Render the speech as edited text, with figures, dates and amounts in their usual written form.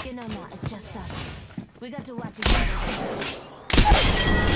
You know, not just us. We got to watch each other.